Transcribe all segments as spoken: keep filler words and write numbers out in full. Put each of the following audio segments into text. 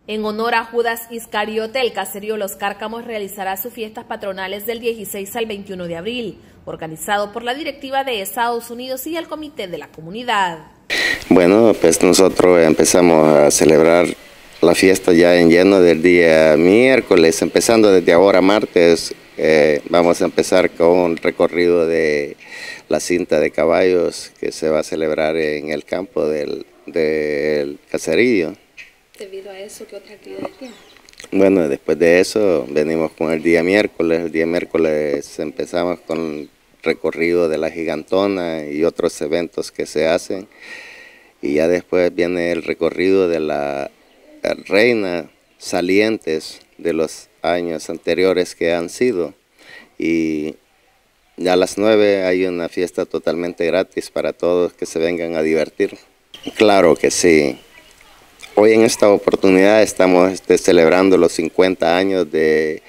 En honor a Judas Iscariote, el caserío Los Cárcamos realizará sus fiestas patronales del dieciséis al veintiuno de abril, organizado por la directiva de Estados Unidos y el comité de la comunidad. Bueno, pues nosotros empezamos a celebrar la fiesta ya en lleno del día miércoles, empezando desde ahora martes. Eh, vamos a empezar con un recorrido de la cinta de caballos que se va a celebrar en el campo del, del caserío. Debido a eso, ¿qué otra actividad tiene? Bueno, después de eso venimos con el día miércoles. El día miércoles empezamos con el recorrido de la gigantona y otros eventos que se hacen. Y ya después viene el recorrido de la reina salientes de los años anteriores que han sido. Y ya a las nueve hay una fiesta totalmente gratis para todos que se vengan a divertir. Claro que sí. Hoy en esta oportunidad estamos este, celebrando los cincuenta años de,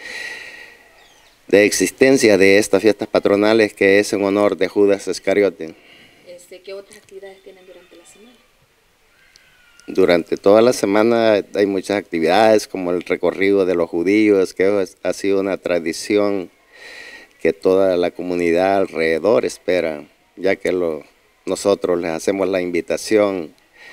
de existencia de estas fiestas patronales, que es en honor de Judas Iscariote. Este, ¿Qué otras actividades tienen durante la semana? Durante toda la semana hay muchas actividades, como el recorrido de los judíos, que ha sido una tradición que toda la comunidad alrededor espera, ya que lo, nosotros les hacemos la invitación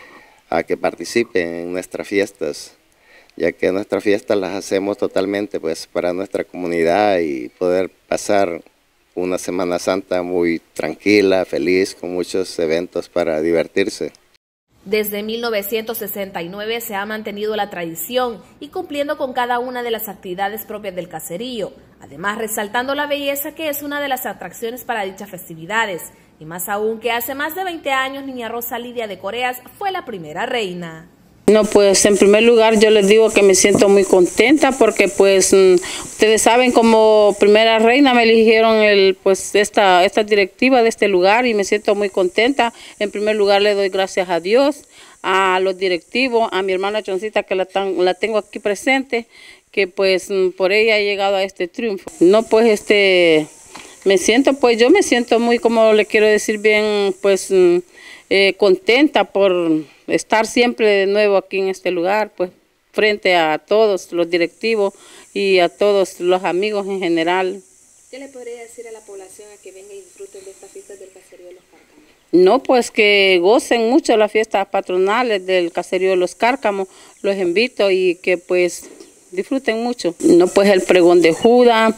a que participen en nuestras fiestas, ya que nuestras fiestas las hacemos totalmente pues para nuestra comunidad y poder pasar una Semana Santa muy tranquila, feliz, con muchos eventos para divertirse. Desde mil novecientos sesenta y nueve se ha mantenido la tradición y cumpliendo con cada una de las actividades propias del caserío, además resaltando la belleza que es una de las atracciones para dichas festividades, y más aún que hace más de veinte años Niña Rosa Lidia de Coreas fue la primera reina. No, pues en primer lugar yo les digo que me siento muy contenta porque pues ustedes saben, como primera reina me eligieron el, pues esta, esta directiva de este lugar y me siento muy contenta. En primer lugar le doy gracias a Dios, a los directivos, a mi hermana Choncita que la, tan, la tengo aquí presente, que pues por ella he llegado a este triunfo. No, pues este, me siento, pues yo me siento muy, como le quiero decir bien, pues eh, contenta por estar siempre de nuevo aquí en este lugar, pues frente a todos los directivos y a todos los amigos en general. ¿Qué le podría decir a la población a que venga y disfruten de estas fiestas del caserío de Los Cárcamos? No, pues que gocen mucho las fiestas patronales del caserío de Los Cárcamos, los invito y que pues disfruten mucho. No, pues el pregón de Judas,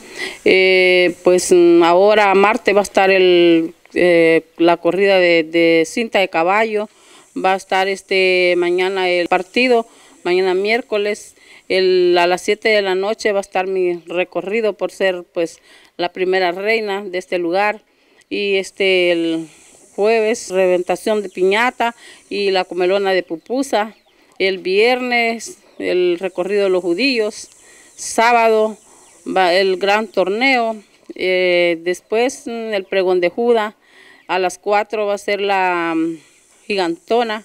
eh, pues ahora martes va a estar el, eh, la corrida de, de cinta de caballo. Va a estar este mañana el partido, mañana miércoles, el, a las siete de la noche va a estar mi recorrido por ser pues la primera reina de este lugar. Y este el jueves, reventación de piñata y la comelona de pupusa. El viernes, el recorrido de los judíos. Sábado, va el gran torneo. Eh, después el pregón de Judas. A las cuatro va a ser la gigantona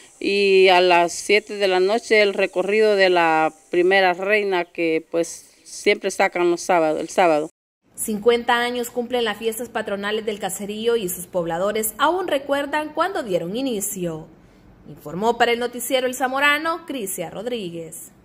y a las siete de la noche el recorrido de la primera reina, que pues siempre sacan los sábados, el sábado. cincuenta años cumplen las fiestas patronales del caserío y sus pobladores aún recuerdan cuando dieron inicio. Informó para el noticiero El Zamorano, Crisia Rodríguez.